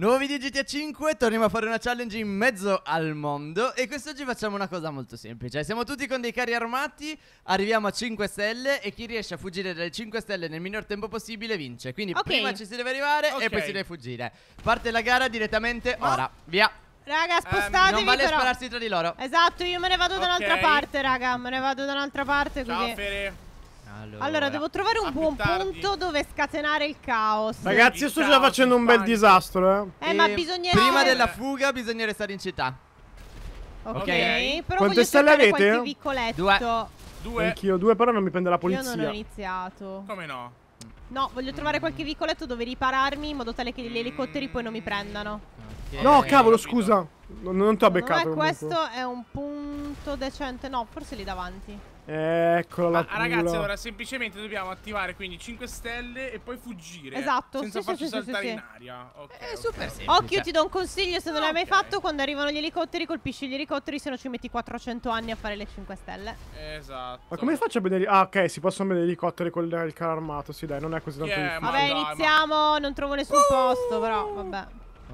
Nuovo video GTA 5, torniamo a fare una challenge in mezzo al mondo. E quest'oggi facciamo una cosa molto semplice. Siamo tutti con dei carri armati, arriviamo a 5 stelle e chi riesce a fuggire dalle 5 stelle nel minor tempo possibile vince. Quindi prima ci si deve arrivare e poi si deve fuggire. Parte la gara direttamente ora, via. Raga, spostatevi. Non vale però spararsi tra di loro. Esatto, io me ne vado da un'altra parte, raga. Me ne vado da un'altra parte così. Ciao Fere. Allora, devo trovare un buon punto dove scatenare il caos. Ragazzi, io sto già facendo un bel disastro, ma bisogna prima della fuga bisogna restare in città. Ok, però quante stelle avete? Qualche vicoletto. Due. Anch'io, due, però non mi prende la polizia. Io non ho iniziato. Come no? No, voglio trovare qualche vicoletto dove ripararmi in modo tale che gli elicotteri poi non mi prendano. No, cavolo, scusa. Non ti ho beccato. Ma questo è un punto decente. No, forse lì davanti. Eccola la ragazzi, allora semplicemente dobbiamo attivare quindi 5 stelle e poi fuggire. Esatto, senza farci saltare in sì. aria. È super semplice. Occhio, ti do un consiglio, se non l'hai mai fatto, quando arrivano gli elicotteri colpisci gli elicotteri, se no ci metti 400 anni a fare le 5 stelle. Esatto. Ma come faccio a vedere? Ah, ok, si possono vedere gli elicotteri con il carro armato. Sì, dai, non è così tanto difficile. Vabbè, iniziamo, non trovo nessun posto, però vabbè.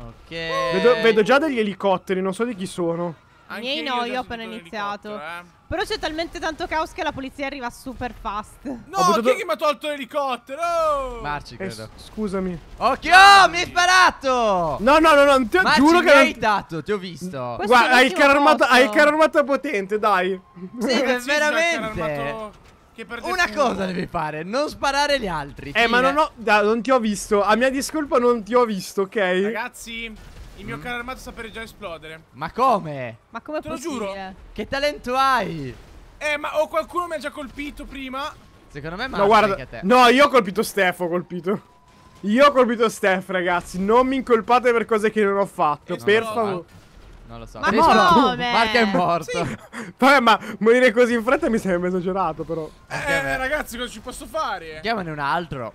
Ok. Vedo già degli elicotteri, non so di chi sono. Miei no, io ho appena iniziato. Però c'è talmente tanto caos che la polizia arriva super fast. No, chi è che mi ha tolto l'elicottero? Marci, credo. Scusami. Occhio, mi hai sparato! No, ti giuro che mi hai dato, ti ho visto. Guarda, hai il carro armato potente, dai. Sì, veramente. Una cosa devi fare, non sparare gli altri. Ma non ti ho visto. A mia discolpa non ti ho visto, ok? Ragazzi, il mio carro armato sta per già esplodere. Ma come? Ma come te lo giuro? Che talento hai? Ma qualcuno mi ha già colpito prima. Secondo me no, guarda, te. No, io ho colpito Steph, Io ho colpito Steph, ragazzi. Non mi incolpate per cose che non ho fatto, per favore. Non lo so. Ma come? Marco è morto. Sì. Vabbè, ma morire così in fretta mi sembra esagerato, però. Ragazzi, cosa ci posso fare? Chiamane un altro.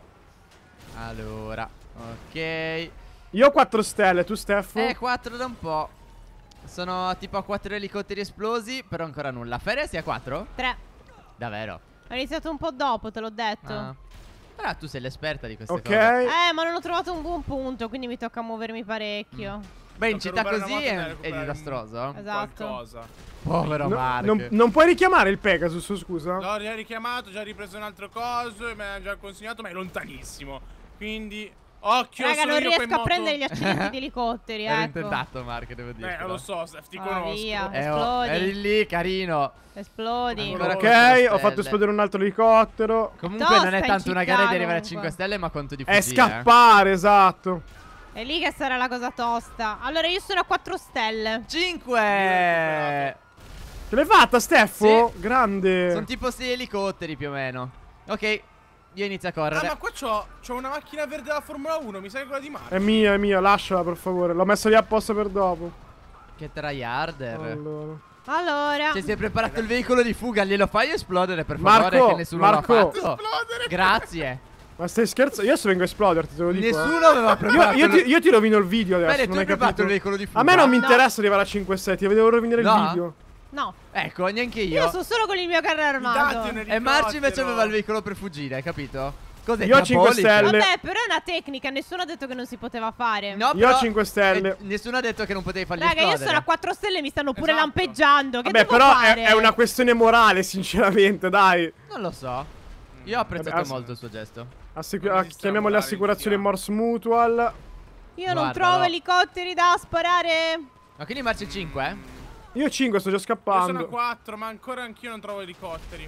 Allora, ok. Io ho 4 stelle, tu Steph? 4 da un po'. Sono tipo a 4 elicotteri esplosi, però ancora nulla. Feria sia 4? 3. Davvero? Ho iniziato un po' dopo, te l'ho detto. Però tu sei l'esperta di queste cose. Ok. Ma non ho trovato un buon punto, quindi mi tocca muovermi parecchio. Beh, in città così è disastroso. Esatto. Povero Marco. Non puoi richiamare il Pegasus, scusa? L'ho già richiamato, già ripreso un altro coso e me l'ha già consegnato, ma è lontanissimo. Quindi, occhio, raga, non riesco a prendere gli moto. accidenti di elicotteri, Ero ecco. intentato, Marco, devo dire. Lo so, Steph, ti conosco. Via, esplodi. Eri lì, carino. Esplodi. Ok, ho fatto esplodere un altro elicottero. Comunque non è tanto una gara di arrivare a 5 stelle, ma quanto di fuggire. È scappare, esatto. È lì che sarà la cosa tosta. Allora io sono a 4 stelle. 5. Ce l'hai fatta, Steffo? Sì. Grande. Sono tipo 6 elicotteri più o meno. Ok, io inizio a correre. Ma qua c'ho una macchina verde della Formula 1, mi sa che è quella di Marco. È mia, lasciala per favore. L'ho messa lì apposta per dopo. Che tryharder. Allora. Cioè, si è preparato il veicolo di fuga, glielo fai esplodere per favore, Marco, che nessuno l'ha fatto. Esplodere. Grazie. Ma stai scherzando? Io adesso vengo a esploderti, te lo dico. Nessuno aveva preparato. Io ti rovino il video adesso. Bene, tu hai preparato il veicolo di fuga. A me non mi interessa arrivare a 5 7, io devo rovinare il video. No. Ecco, neanche io. Io sono solo con il mio carro armato. E Marci invece aveva il veicolo per fuggire, hai capito? Cos'è? Io ho 5 stelle. Vabbè, però è una tecnica, nessuno ha detto che non si poteva fare. No, io ho 5 stelle. Nessuno ha detto che non potevi farli esplodere. esplodere. Io sono a 4 stelle e mi stanno pure lampeggiando. Che vabbè, devo però fare? è una questione morale, sinceramente, dai. Non lo so. Io ho apprezzato molto il suo gesto. Chiamiamo le assicurazioni Morse Mutual. Io non trovo elicotteri da sparare. Ma quindi Marci 5? Io 5, sto già scappando. Io sono a 4, ma ancora anch'io non trovo elicotteri.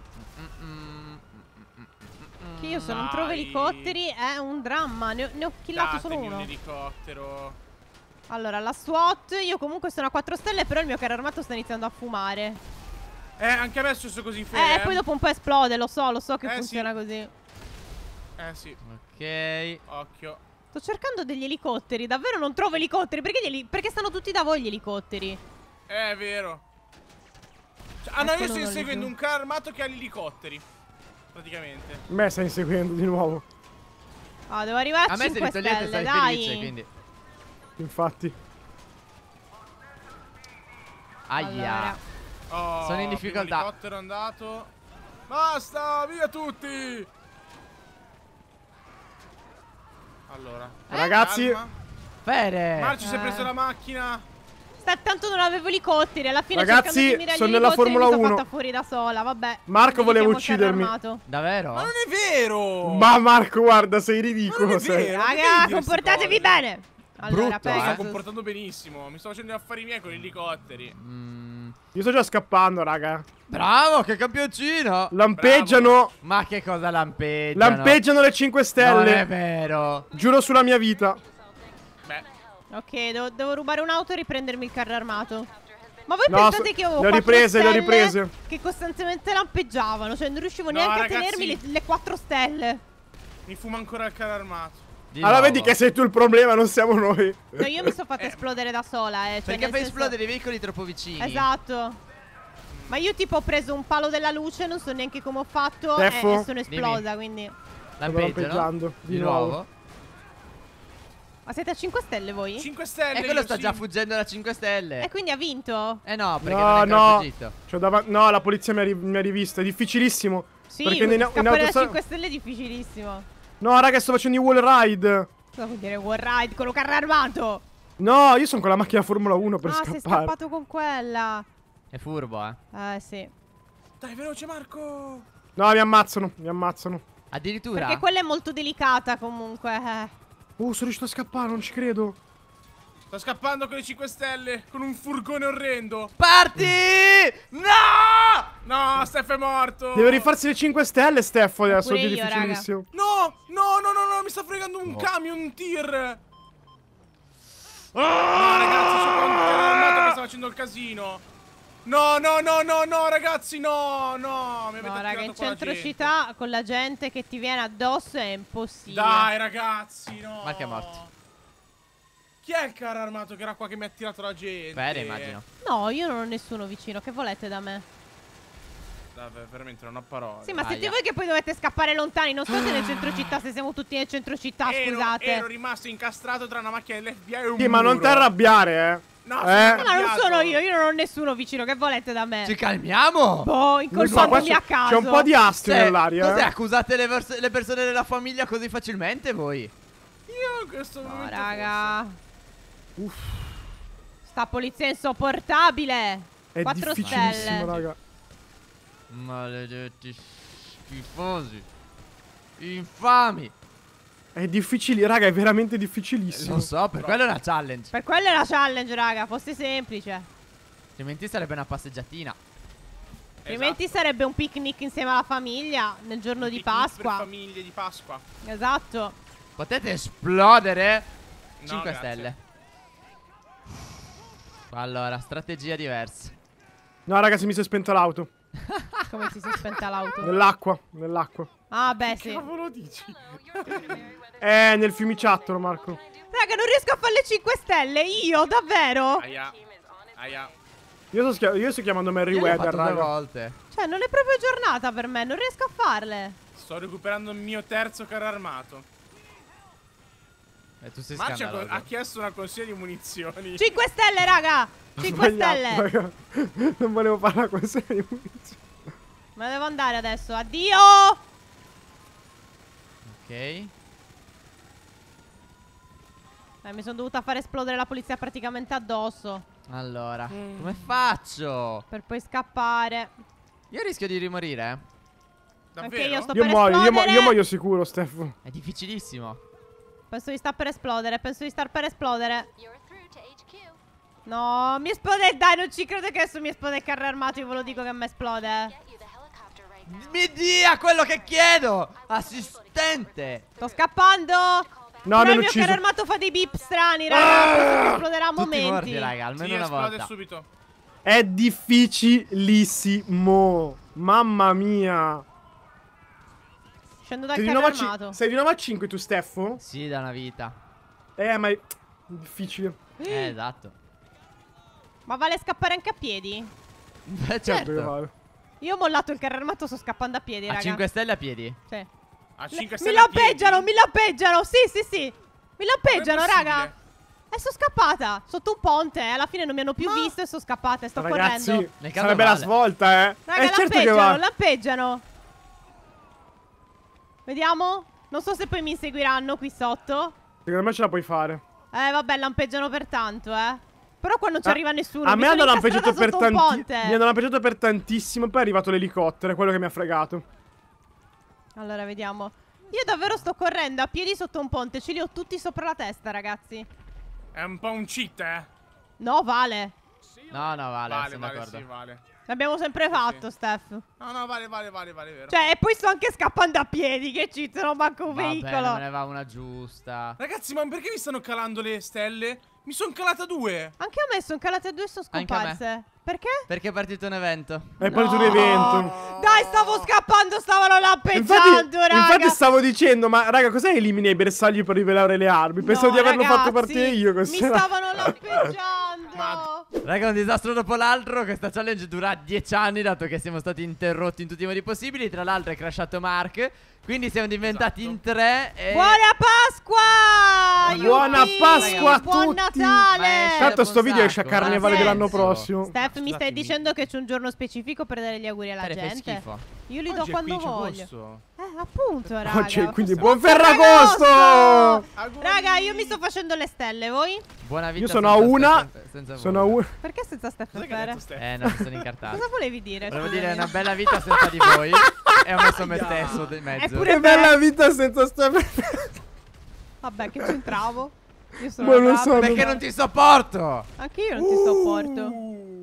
Che io se non trovo elicotteri è un dramma. Ne ho killato solo uno. Un elicottero. Allora, la SWAT. Io comunque sono a 4 stelle, però il mio carro armato sta iniziando a fumare. Anche a me è successo così, Fede. Poi dopo un po' esplode, lo so che funziona così. Sì. Ok. Occhio. Sto cercando degli elicotteri, davvero non trovo elicotteri. Perché stanno tutti da voi gli elicotteri? È vero. No, io sto inseguendo un carro armato che ha gli elicotteri. Praticamente. Me stai inseguendo di nuovo. Devo arrivare a 5 stelle, dai. Felice, quindi. Infatti. Aia. Sono in difficoltà. L'elicottero è andato. Basta, via tutti. Allora, ragazzi, calma. Fere. Marci si è preso la macchina. Tanto non avevo elicotteri. Alla fine Ragazzi, cercando di mirare sono gli nella elicotteri Formula mi sono 1. fatta fuori da sola. Vabbè. Marco voleva Dedichiamo uccidermi. carro armato. Davvero? Ma non è vero. Ma Marco, guarda, sei Ma non ridicolo. è sei. vero. non devi Raga, dire comportatevi queste cose. bene. Allora, Brutto, Mi sto Pegasus. comportando benissimo. Mi sto facendo gli affari miei con gli elicotteri. Io sto già scappando, raga. Bravo, che campioncino. Lampeggiano. Ma che cosa lampeggiano? Lampeggiano le 5 Non è stelle. vero. Giuro sulla mia vita. Beh, Ok, devo rubare un'auto e riprendermi il carro armato. Ma voi No, pensate che avevo le ho 4 riprese, le ho stelle riprese. che costantemente lampeggiavano? Cioè non riuscivo No, neanche ragazzi. a tenermi le 4 stelle. mi fuma ancora il carro armato. Di Allora nuovo. vedi che sei tu il problema, non siamo noi. No, io mi sono fatta esplodere da sola, cioè, Perché nel fai senso- esplodere i veicoli troppo vicini. Esatto. Ma io tipo ho preso un palo della luce, non so neanche come ho fatto Steffo? e sono esplosa, quindi... Sto Lampeggiano. lampeggiando. Di nuovo. Ma siete a 5 stelle voi? 5 stelle. E quello io sta sì. già fuggendo da 5 stelle. E quindi ha vinto? Eh no, perché No, non è ancora no. fuggito. No, la polizia mi ha rivisto. È difficilissimo. Sì, Perché in scappare da autostrada- 5 stelle è difficilissimo. No, raga, sto facendo i wall ride. Cosa vuol dire wall ride con un carro armato? No, io sono con la macchina Formula 1 per Ah, sei scappare. scappato con quella. È furbo, Sì. Dai, veloce Marco. No, mi ammazzano, mi ammazzano. Addirittura. Perché quella è molto delicata comunque. Sono riuscito a scappare, non ci credo. Sto scappando con le 5 stelle. Con un furgone orrendo. Parti! No! No, Steph è morto. Deve rifarsi le 5 stelle, Steffo, adesso. Pure È io, difficilissimo. No, no, no, no, no, mi sta fregando un camion, un tir. No, ragazzi, c'è qua un carro armato che sta facendo il casino. No, no, no, no, no, ragazzi, no, no. Mi avete No, raga, in attirato qua la centro gente. città con la gente che ti viene addosso è impossibile. Dai, ragazzi, no. Marco è morto. Chi è il carro armato che era qua che mi ha attirato la gente? Fere, immagino. No, io non ho nessuno vicino. Che volete da me? Vabbè, veramente non ho parole. Sì, ma siete Aia. voi che poi dovete scappare lontani. Non state nel centro città, se siamo tutti nel centro città, scusate. Ero rimasto incastrato tra una macchina dell'FBI e un Sì, ma non ti muro. arrabbiare, No, No, non arrabbiato. sono io non ho nessuno vicino. Che volete da me? Ci calmiamo. Boh, Non so, incolpandomi qua a caso. c'è un po' di astio Cioè, nell'aria. cos'è? Accusate le persone della famiglia così facilmente voi? Io in questo No, momento raga. Sta polizia insopportabile. È 4 difficilissimo, stelle. raga. Maledetti schifosi. Infami. È difficile, raga, è veramente difficilissimo. Lo so, per quello è una challenge. Per quello è la challenge, raga. Fosse semplice. Altrimenti sarebbe una passeggiatina. Altrimenti sarebbe un picnic insieme alla famiglia nel giorno di Pasqua. Per famiglie di Pasqua. Esatto. Potete esplodere? No, 5 grazie. stelle. Allora, strategia diversa. No, ragazzi, mi si è spenta l'auto. Come si è spenta l'auto? Nell'acqua, nell'acqua. Ah, beh, sì. Che cavolo dici? Nel fiumiciattolo, Marco. Raga, non riesco a fare le 5 stelle. Io, davvero? Aia. Aia. Io sto chiamando Merry Io l'ho Weather, fatto 2 raga. volte. Cioè, non è proprio giornata per me. Non riesco a farle. Sto recuperando il mio terzo carro armato. E tu sei Marcia scandaloso. ha chiesto una consiglia di munizioni. 5 stelle, raga. 5 Sbagliato, stelle. raga. Non volevo fare la cosa di munizioni. Me ne devo andare adesso. Addio. Ok. Mi sono dovuta fare esplodere la polizia praticamente addosso. Allora, come faccio? Per poi scappare. Io rischio di rimorire. Davvero? Anche io sto Io per muoio, esplodere. io muoio sicuro, Steffo. È difficilissimo. Penso di star per esplodere. Penso di star per esplodere. No, mi esplode. Dai, non ci credo che adesso mi esplode il carro armato. Io ve lo dico che mi esplode. Mi dia quello che chiedo! Assistente! Sto scappando. No, Però mi il hanno mio ucciso. carro armato fa dei beep strani, raga. Penso che esploderà a Tutti morti, momenti. raga, almeno Sì, una esplode volta. subito. È difficilissimo. Mamma mia. Scendo dal Sei di carro 9 a armato. sei di 9 a 5 tu, Steffo? Sì, da una vita. Ma è difficile. Esatto. Ma vale scappare anche a piedi? Beh, Certo che certo. vale. Io ho mollato il carro armato, sto scappando a piedi, A raga. 5 stelle a piedi. Sì. A 5 Mi stelle a lampeggiano, piedi? mi lampeggiano. Sì, sì, sì. Mi lampeggiano, Non è raga. possibile. E sono scappata sotto un ponte. Alla fine non mi hanno più visto e sono scappata. Sto Ragazzi, correndo. Nel caso sarebbe la vale. svolta, eh. Raga, certo che lampeggiano, va. lampeggiano. Vediamo. Non so se poi mi inseguiranno qui sotto. Secondo me ce la puoi fare. Vabbè, lampeggiano per tanto, Però qua non ci arriva nessuno. A me hanno lampeggiato per tantissimo. Mi hanno lampeggiato per tantissimo. Poi è arrivato l'elicottero, è quello che mi ha fregato. Allora, vediamo. Io davvero sto correndo a piedi sotto un ponte. Ce li ho tutti sopra la testa, ragazzi. È un po' un cheat, No, vale. No, vale, Vale, sono vale, d'accordo. sì, vale. L'abbiamo sempre fatto, Steph. No, vale, vero. Cioè, e poi sto anche scappando a piedi. Che cheat, non manco un Vabbè, veicolo. non me ne va una giusta. Ragazzi, ma perché mi stanno calando le stelle? Mi sono calata 2. Anche a me sono calate a 2 e sono Anche a me. scomparse. Perché? Perché è partito un evento. È partito un evento. Dai, stavo scappando, stavano lampeggiando, raga. Infatti stavo dicendo, ma raga, cos'è elimina i bersagli per rivelare le armi? Pensavo No, di averlo ragazzi, fatto partire io. Mi stavano lampeggiando. Raga, un disastro dopo l'altro. Questa challenge dura 10 anni, dato che siamo stati interrotti in tutti i modi possibili. Tra l'altro è crashato Mark. Quindi siamo diventati in 3 e... Buona Pasqua! Buona Yuppie! Pasqua a Buon tutti! Natale! Tanto sto video esce a Buon carnevale sacco. dell'anno prossimo. Steph, mi stai dicendo che c'è un giorno specifico per dare gli auguri alla Fai gente? schifo. Io li do quando voglio. Appunto, raga. Oggi, quindi Buon buon Ferragosto! Raga, io mi sto facendo le stelle, voi? Buona vita. Io sono a senza una. Steph- senza Sono a voi. una. Perché senza Steph Cos'è che ha detto Fere? Stefano? No, mi sono incartato. Cosa volevi dire? Volevo Scusami. dire una bella vita senza di voi. E ho messo me stesso in mezzo. Eppure- Che bella vita senza Stefano. Vabbè, che c'entravo? Io sono Ma non una so, capra. Perché non ti sopporto? Anche io non ti sopporto.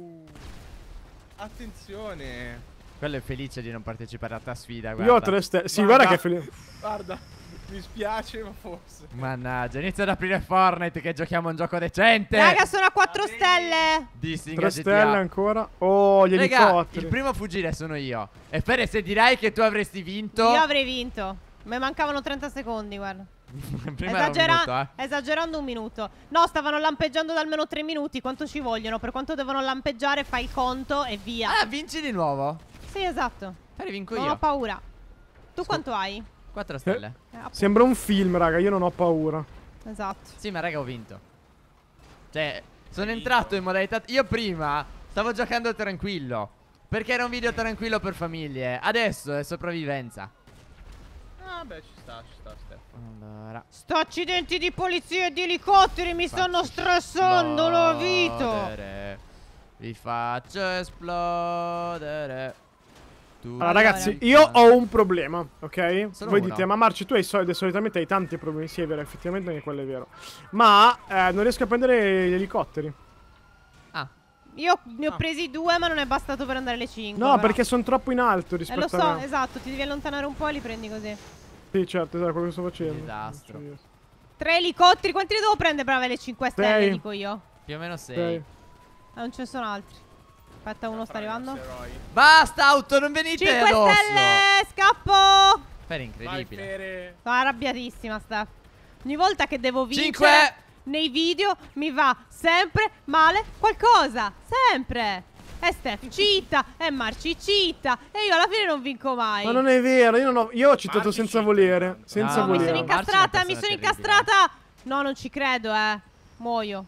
Attenzione. Quello è felice di non partecipare a sta sfida. Io ho 3 stelle. Sì, guarda che felice. Guarda, mi spiace, ma forse. Mannaggia, inizia ad aprire Fortnite che giochiamo un gioco decente. Raga, sono a 4 stelle. Dissing 3 GTA. stelle ancora. Oh, gli Raga, elicotteri. il primo a fuggire sono io. E Fere, se dirai che tu avresti vinto... Io avrei vinto. Mi mancavano 30 secondi, guarda. Prima era un minuto, Esagerando un minuto. No, stavano lampeggiando da almeno 3 minuti. Quanto ci vogliono? Per quanto devono lampeggiare, fai il conto e via. Ah, vinci di nuovo? Sì, esatto. Fere, vinco Non io. ho paura. Tu quanto hai? 4 stelle. Appunto. Sembra un film, raga. Io non ho paura. Esatto. Sì, ma raga, ho vinto. Cioè, sono entrato in modalità... Io prima stavo giocando tranquillo, perché era un video tranquillo per famiglie. Adesso è sopravvivenza. Ah, beh, ci sta, Stefano. Allora... Sto accidenti di polizia e di elicotteri mi stanno stressando la vita. Esplodere. Vi faccio esplodere. Allora, ragazzi, io ho un problema, ok? Solo Voi uno. dite, ma Marci, tu hai soldi, solitamente hai tanti problemi. Sì, è vero, effettivamente anche quello è vero. Ma non riesco a prendere gli elicotteri. Ah, Io ne ho presi 2, ma non è bastato per andare alle 5. No, perché sono troppo in alto rispetto lo so, a me. esatto, ti devi allontanare un po' e li prendi così. Sì, certo, esatto, quello che sto facendo. disastro. 3 elicotteri, quanti ne devo prendere per avere le 5 stelle, Sei. dico io? più o meno 6. Ok. Ah, non ce ne sono altri. Aspetta, uno sta arrivando. Basta, auto, non venite 5 addosso. stelle, scappo! Fere, incredibile. Sono arrabbiatissima, sta. Ogni volta che devo vincere 5. nei video mi va sempre male qualcosa. Sempre. E Steph cita, e Marci cita. E io alla fine non vinco mai. Ma non è vero, io ho citato Marci senza cheat, volere. Senza No, Mi sono volere. Marci è una incastrata, mi persona sono terribile. incastrata. No, non ci credo, Muoio.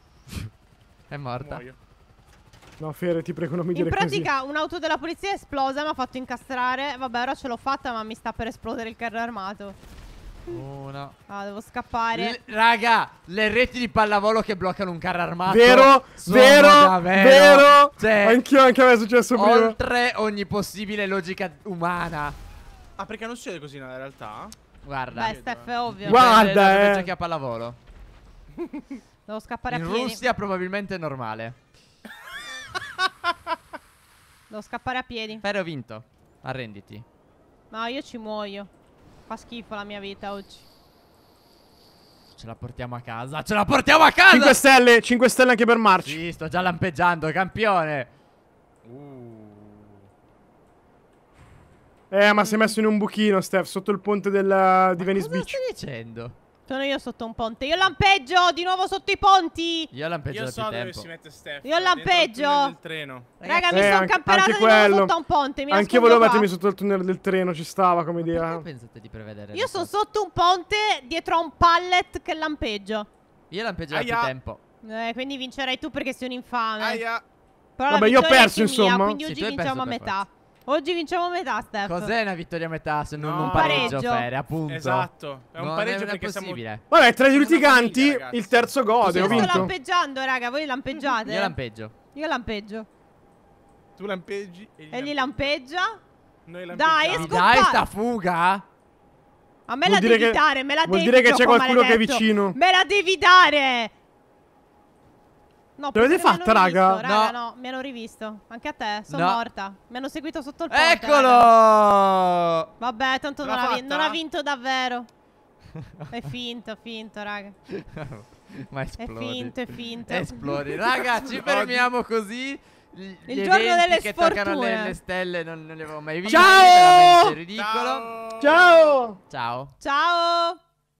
È morta. Muoio. No, Fere, ti prego, non mi In dire così. pratica un'auto della polizia è esplosa, mi ha fatto incastrare. Vabbè, ora ce l'ho fatta, ma mi sta per esplodere il carro armato. Uno. Ah, devo scappare. Raga, le reti di pallavolo che bloccano un carro armato. Vero, sono vero, davvero, vero. Cioè, Anch'io, anche a me è successo prima. oltre ogni possibile logica umana. Ah, perché non succede così nella realtà? Guarda. Beh, Steph, è ovvio. Guarda, Dipende da dove giochi a pallavolo. Devo scappare a In piedi. Russia probabilmente è normale. Devo scappare a piedi. Fere, ho vinto. Arrenditi. No, io ci muoio. Fa schifo la mia vita oggi. Ce la portiamo a casa. Ce la portiamo a casa. 5 stelle anche per Marci. Sì, sto già lampeggiando, campione. Ma si è messo in un buchino, Steph, sotto il ponte di Venice Cosa Beach. stai dicendo? Sono io sotto un ponte. Io lampeggio di nuovo sotto i ponti. Io lampeggio Io da so più dove tempo. si mette Steph. Io lampeggio. Dentro il tunnel del treno. Raga, mi sono anche camperata di quello. nuovo sotto un ponte. Mi Anch'io nascondo volevo qua. mettermi sotto il tunnel del treno, ci stava come Perché idea. pensate di prevedere? Io le sono cose? sotto un ponte dietro a un pallet che lampeggio. Io lampeggio da più Aia. tempo. Quindi vincerai tu perché sei un infame. Aia. Però Vabbè, la io ho vittoria è perso, più mia, insomma. quindi Sì, oggi tu hai vinciamo a perso per metà. Oggi vinciamo metà, Steph. Cos'è una vittoria a metà se non No. un pareggio, Pareggio. Fere, appunto. Esatto. È un Non pareggio non è perché siamo... possibile. Vabbè, tra i Siamo una litiganti, famiglia, ragazzi. il terzo gode, Io ho sto vinto. lampeggiando, raga. Voi lampeggiate? Io lampeggio. Io lampeggio. Tu lampeggi E gli lampeggia? Noi Dai, lampeggiamo. Mi Scompa- dai sta fuga? A me Vuol la dire devi che- dare, me la vuol devi dire che c'è gioco qualcuno che è maledetto. vicino. Me la devi dare. No, l'avete perché mi hanno fatta, raga? rivisto, No. no, mi hanno rivisto. Anche a te, sono No. morta. Mi hanno seguito sotto il ponte. Eccolo! raga. Vabbè, tanto Ce l'ha non fatta? non ha vinto davvero. È finto, raga. Ma È esplodi. finto, è finto. Esplodi. Raga, ci fermiamo così. Gli giorno eventi delle che toccano sfortune. le stelle non li avevo mai visti. Ciao! È veramente ridicolo. Ciao! Ciao! Ciao. Ciao.